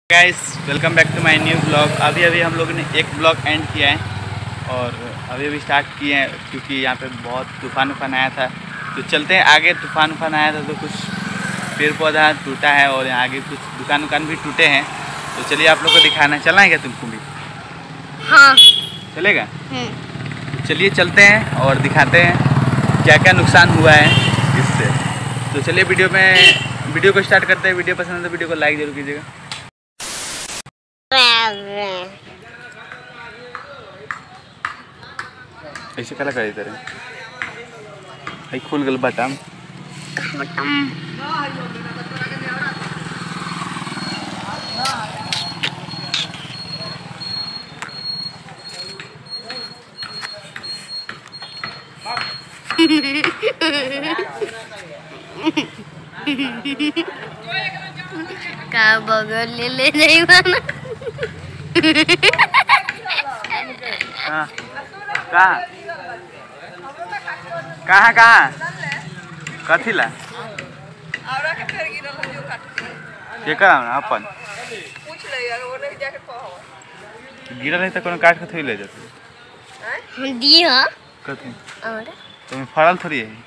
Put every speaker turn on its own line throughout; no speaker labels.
Guys welcome back to my new blog. अभी हम लोगों ने एक ब्लॉग एंड किया है और अभी स्टार्ट किए हैं क्योंकि यहाँ पे बहुत तूफान आया था। तो चलते हैं आगे। तूफान आया था तो कुछ पेड़ पौधा टूटा है और यहाँ आगे कुछ दुकान भी टूटे हैं। तो चलिए आप लोग को दिखाना। चलना है क्या तुमको भी? हाँ चलेगा। तो चलिए चलते हैं और दिखाते हैं क्या क्या नुकसान हुआ है इससे। तो चलिए वीडियो को स्टार्ट करते हैं। वीडियो पसंद है तो वीडियो को लाइक जरूर कीजिएगा। ऐसे कला कर इधर है खुल गल बटम
का बगल ले नहीं बना।
कहाँ कथी ला अपन गिरल है तो कोनो काट के थोड़ी ले जाते
दिया
कथी और तुम फड़ल थोड़ी है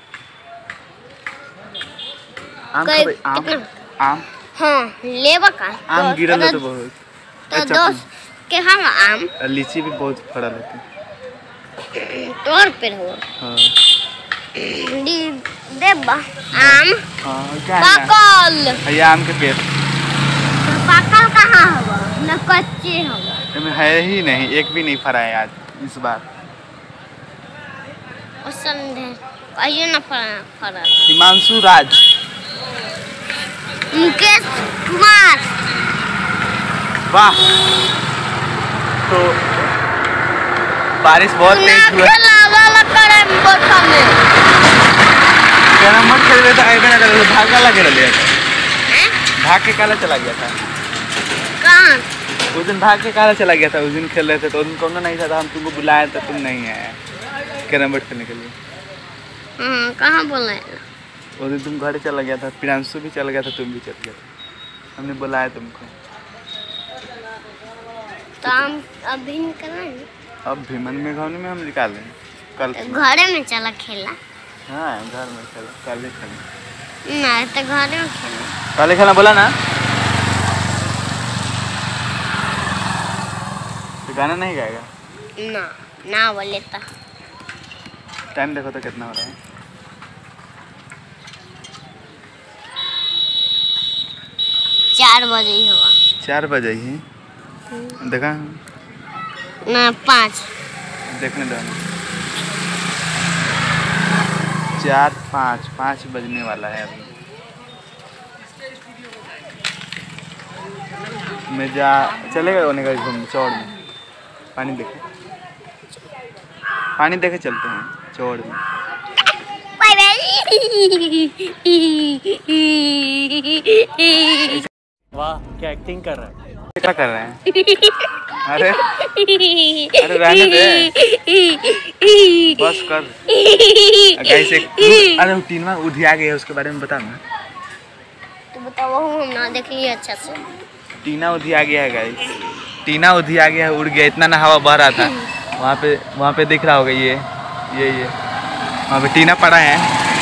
आम
हाँ लेबा का
आम गिरल है तो बहुत
तो दोस्त के हम आम
लीची भी बहुत फड़ल होती
तोड़ पे हो।
हाँ
देबा आम पकल
है आम के पेड़
पकल कहाँ होगा न कच्चे होगा
इसमें है ही नहीं। एक भी नहीं फरा है आज इस बार।
और संदेह कहियो न फरा।
हिमांशु राज
मुकेश कुमार
वाह। तो बारिश बहुत तेज हुआ। मत खेल रहे थे भाग लगे रहे भाग के काला चला गया था।
कहाँ
उस दिन भाग के काला चला गया था। उस दिन खेल रहे थे तो उस दिन कौन नहीं था तो हम तुमको बुलाया था, तुम नहीं आए कैरम बोर्ड खेलने के लिए।
कहाँ बोला
उस दिन तुम घर चला गया था, प्रियांशु भी चला गया था, तुम भी चल गया था। हमने बुलाया तुमको
तो हम अभी निकलेंगे।
अब भीमन में घावने में हम निकालें कल
तो घरे में चला खेला।
हाँ घर में चला कल ही खेलना।
नहीं तो घरे में खेला
कल ही खेलना बोला ना। तो गाना नहीं गाएगा
ना ना बोले तो।
टाइम देखो तो कितना हो रहा है।
4 बजे ही होगा।
4 बजे ही देखा
ना 5
देखने दो। 4-5 बजने वाला है अभी। मैं जा चलेगा होने का घूम चौड़ में पानी देखे चलते हैं चौड़ में। वाह क्या एक्टिंग कर रहा है। क्या कर रहे हैं? अरे रहने दे बस कर। गाइस अरे टीना उधिया गया उसके बारे में बता ना।
तो बताओ हम ना देख लिए अच्छा से।
टीना उधिया गया है गाइस। टीना उधिया गया है, उड़ गया। इतना ना हवा बह रहा था। वहाँ पे दिख रहा होगा ये वहाँ पे टीना पड़ा है।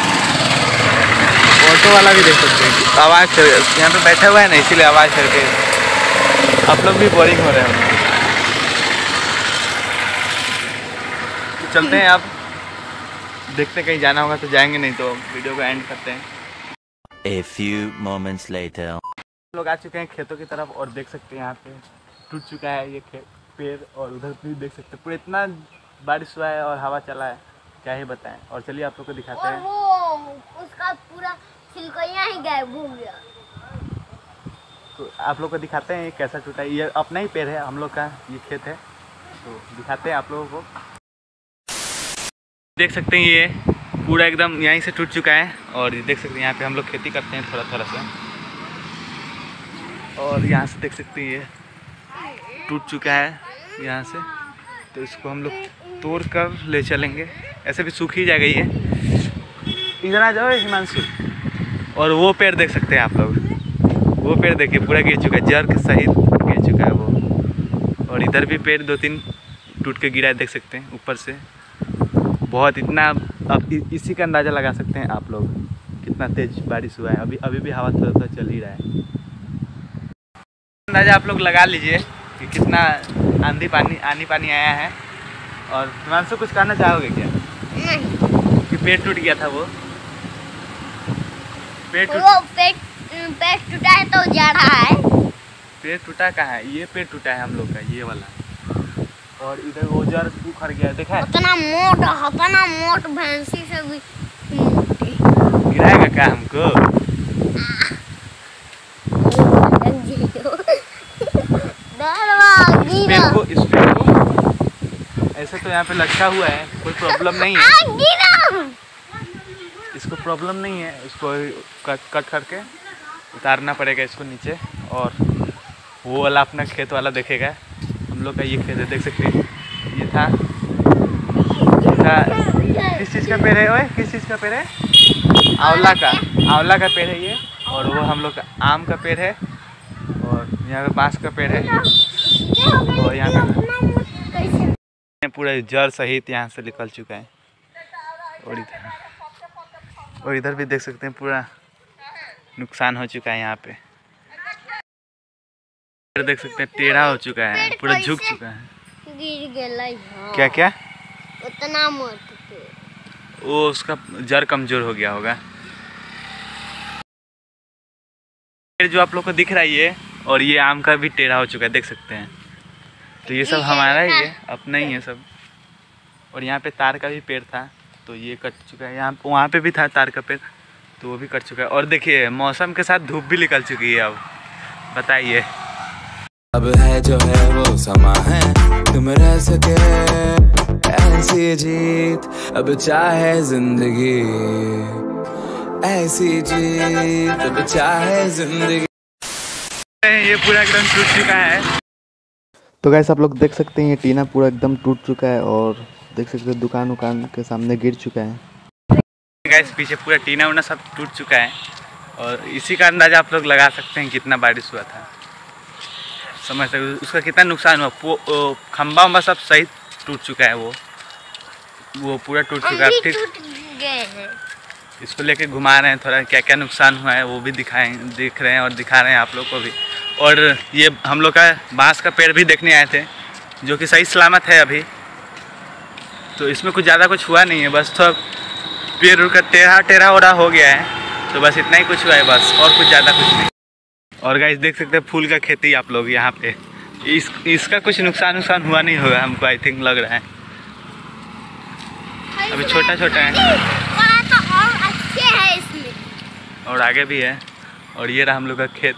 ऑटो वाला भी देख सकते हैं आवाज़ यहाँ पे बैठा हुआ है ना, इसीलिए आवाज़ करके आप लोग भी बोरिंग हो रहे हैं। तो चलते हैं आप देखते कहीं जाना होगा तो जाएंगे, नहीं तो वीडियो को एंड करते हैं।
A few moments later.
लोग आ चुके हैं खेतों की तरफ और देख सकते हैं यहाँ पे टूट चुका है ये पेड़ और उधर भी देख सकते हैं। पूरा इतना बारिश हुआ है और हवा चला है क्या ही बताएं। और चलिए आप लोग को दिखाते हैं।
वो उसका पूरा छिलका ही गायब हो गया।
तो आप लोग को दिखाते हैं ये कैसा टूटा है। ये अपना ही पेड़ है, हम लोग का ये खेत है। तो दिखाते हैं आप लोगों को। देख सकते हैं ये पूरा एकदम यहीं से टूट चुका है। और ये देख सकते हैं यहाँ पे हम लोग खेती करते हैं थोड़ा सा। और यहाँ से देख सकते हैं ये टूट चुका है यहाँ से। तो इसको हम लोग तोड़ कर ले चलेंगे। ऐसे भी सूख ही जाएगा ये। इधर आ जाओ हिमांशु। और वो पेड़ देख सकते हैं आप लोग, वो पेड़ देखिए पूरा गिर चुका है जड़ के सहित। और इधर भी पेड़ 2-3 टूट के गिरा है, देख सकते हैं ऊपर से। बहुत इतना, अब इसी का अंदाज़ा लगा सकते हैं आप लोग कितना तेज़ बारिश हुआ है। अभी भी हवा थोड़ा थोड़ा चल ही रहा है। अंदाज़ा आप लोग लगा लीजिए कि कितना आंधी पानी आया है। और हिमांशु कुछ कहना चाहोगे क्या?
नहीं,
कि पेड़ टूट गया था वो पेड़
टूटा है तो जा रहा है।
पेड़ टूटा कहाँ है? ये पेड़ टूटा है हम लोग का, ये वाला। और इधर वो जड़ उखड़ गया, देखा है?
उतना मोट भैंसी से भी
गिराएगा क्या हमको? इस पेड़ को ऐसे तो यहाँ पे लटका हुआ है, कोई प्रॉब्लम नहीं है। इसको प्रॉब्लम नहीं है, इसको कट करके उतारना पड़ेगा इसको नीचे। और वो वाला अपना खेत वाला देखेगा। हम लोग का ये खेत है, देख सकते हैं। ये था किस चीज़ का पेड़ है? ओए किस चीज़ का पेड़ है? आंवला का पेड़ है ये। और वो हम लोग का आम का पेड़ है। और यहाँ पे बांस का पेड़ है। और यहाँ पे पूरा जड़ सहित यहाँ से निकल चुका है। और इधर भी देख सकते हैं पूरा नुकसान हो चुका है। यहाँ पे देख सकते हैं टेढ़ा हो चुका है, पूरा झुक चुका है।
गिर गया।
क्या क्या?
उतना मोट
वो उसका जड़ कमजोर हो गया होगा। जो आप लोग को दिख रहा है ये, और ये आम का भी टेढ़ा हो चुका है, देख सकते हैं। तो ये सब हमारा ही है, अपना ही है सब। और यहाँ पे तार का भी पेड़ था, तो ये कट चुका है। यहाँ वहाँ पे भी था तार का पेड़, तो वो भी कट चुका है। और देखिए मौसम के साथ धूप भी निकल चुकी है। अब बताइए,
अब है जो है वो समा है, तुम रह सके ऐसी जीत, अब चाहे जिंदगी ऐसी जीत, अब चाहे जिंदगी।
ये पूरा एकदम टूट चुका है।
तो गाइस आप लोग देख सकते हैं ये टीना पूरा एकदम टूट चुका है। और देख सकते हैं दुकान के सामने गिर चुका है।
गाइस पीछे पूरा टीना उना सब टूट चुका है। और इसी का अंदाजा आप लोग लगा सकते हैं कितना बारिश हुआ था, समझ सकते उसका कितना नुकसान हुआ। खंबा वम्बा सब सही टूट चुका है। वो पूरा टूट चुका है। ठीक, इसको लेके घुमा रहे हैं, थोड़ा क्या क्या नुकसान हुआ है वो भी दिख रहे हैं और दिखा रहे हैं आप लोग को भी। और ये हम लोग का बांस का पेड़ भी देखने आए थे, जो कि सही सलामत है अभी। तो इसमें कुछ ज़्यादा कुछ हुआ नहीं है, बस थोड़ा पेड़ का टेढ़ा ओढ़ा हो गया है। तो बस इतना ही कुछ हुआ है बस, और कुछ ज़्यादा कुछ नहीं। और गाइस देख सकते हैं फूल का खेती आप लोग यहाँ पे। इसका कुछ नुकसान हुआ नहीं होगा हमको, आई थिंक लग रहा है। अभी छोटा है
और अच्छे है इसमें,
और आगे भी है। और ये रहा हम लोग का खेत।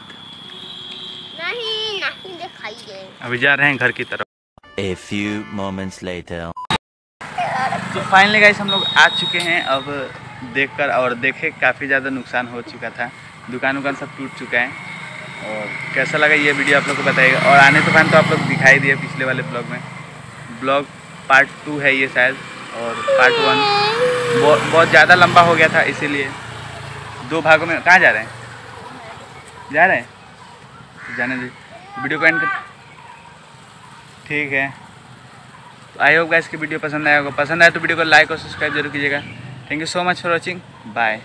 नहीं दिखाइए।
अभी जा रहे हैं घर की तरफ।
A few moments later.
तो फाइनली गाइस हम लोग आ चुके हैं। अब देखकर और देखे काफ़ी ज़्यादा नुकसान हो चुका था, दुकान सब टूट चुका है। और कैसा लगा ये वीडियो आप लोग को बताइएगा। और आने तूफान तो आप लोग दिखाई दिए पिछले वाले ब्लॉग में। ब्लॉग पार्ट 2 है ये शायद, और पार्ट 1 बहुत ज़्यादा लंबा हो गया था, इसीलिए 2 भागों में। कहाँ जा रहे हैं? तो जाने दीजिए, वीडियो को एंड कर। ठीक है, तो आई होप गाइस की वीडियो पसंद आया होगा। पसंद आया तो वीडियो को लाइक और सब्सक्राइब जरूर कीजिएगा। Thank you so much for watching, bye.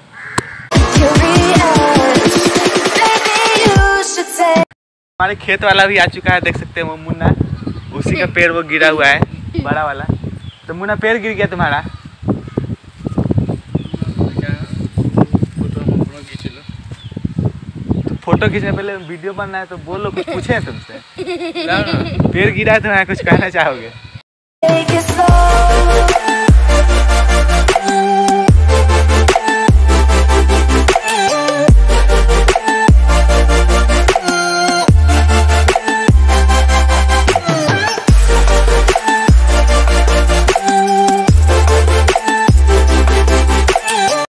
हमारे खेत वाला भी आ चुका है, देख सकते हैं वो मुन्ना, उसी का पेड़ वो गिरा हुआ है, बड़ा वाला। तो मुन्ना पेड़ गिर गया तुम्हारा। तो फोटो खींचने पहले वीडियो बनना है तो बोलो, कुछ पूछे हैं तुमसे? पेड़ गिरा है तुम्हारा, कुछ कहना चाहोगे?